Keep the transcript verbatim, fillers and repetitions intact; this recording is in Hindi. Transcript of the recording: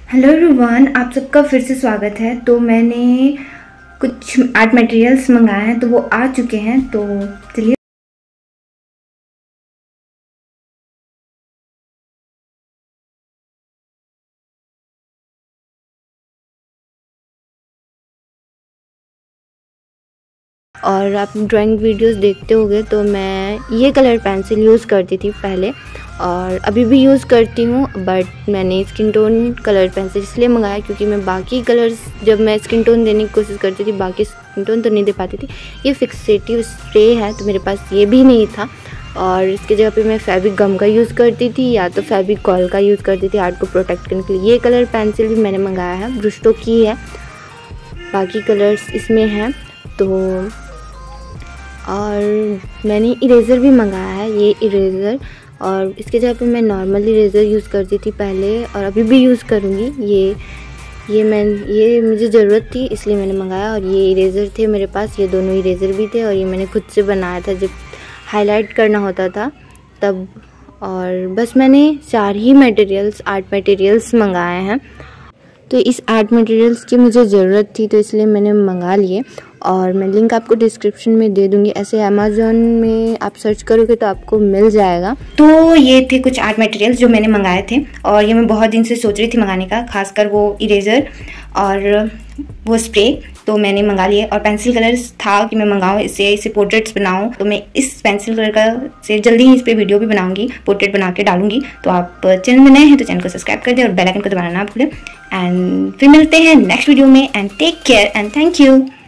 हेलो एवरीवन, आप सबका फिर से स्वागत है। तो मैंने कुछ आर्ट मटेरियल्स मंगाए हैं तो वो आ चुके हैं। तो चलिए और आप ड्राइंग वीडियोस देखते होंगे तो मैं ये कलर पेंसिल यूज़ करती थी पहले और अभी भी यूज़ करती हूँ। बट मैंने स्किन टोन कलर पेंसिल इसलिए मंगाया क्योंकि मैं बाकी कलर्स जब मैं स्किन टोन देने की कोशिश करती थी बाकी स्किन टोन तो नहीं दे पाती थी। ये फिक्सेटिव स्प्रे है तो मेरे पास ये भी नहीं था और इसकी जगह पे मैं फैब्रिक गम का यूज़ करती थी या तो फैब्रिक कॉल का यूज़ करती थी आर्ट को प्रोटेक्ट करने के लिए। ये कलर पेंसिल भी मैंने मंगाया है, ब्रुस्टो की है, बाकी कलर्स इसमें हैं। तो और मैंने इरेज़र भी मंगाया है, ये इरेज़र, और इसके जगह पे मैं नॉर्मल इरेज़र यूज़ करती थी पहले और अभी भी यूज़ करूँगी। ये ये मैं ये मुझे ज़रूरत थी इसलिए मैंने मंगाया। और ये इरेज़र थे मेरे पास, ये दोनों इरेज़र भी थे और ये मैंने खुद से बनाया था जब हाईलाइट करना होता था तब। और बस मैंने चार ही मटेरियल्स आर्ट मटेरियल्स मंगाए हैं। तो इस आर्ट मटेरियल्स की मुझे ज़रूरत थी तो इसलिए मैंने मंगा लिए और मैं लिंक आपको डिस्क्रिप्शन में दे दूँगी। ऐसे अमेज़ॉन में आप सर्च करोगे तो आपको मिल जाएगा। तो ये थे कुछ आर्ट मटेरियल्स जो मैंने मंगाए थे और ये मैं बहुत दिन से सोच रही थी मंगाने का, खासकर वो इरेज़र और वो स्प्रे तो मैंने मंगा लिए। और पेंसिल कलर्स था कि मैं मंगाऊँ इससे इसे पोर्ट्रेट्स बनाऊँ, तो मैं इस पेंसिल कलर का से जल्दी ही इस पर वीडियो भी बनाऊँगी, पोर्ट्रेट बना के डालूंगी। तो आप चैनल में नए हैं तो चैनल को सब्सक्राइब कर दें और बेल आइकन को दबाना ना भूलें। एंड फिर मिलते हैं नेक्स्ट वीडियो में। And take care and thank you.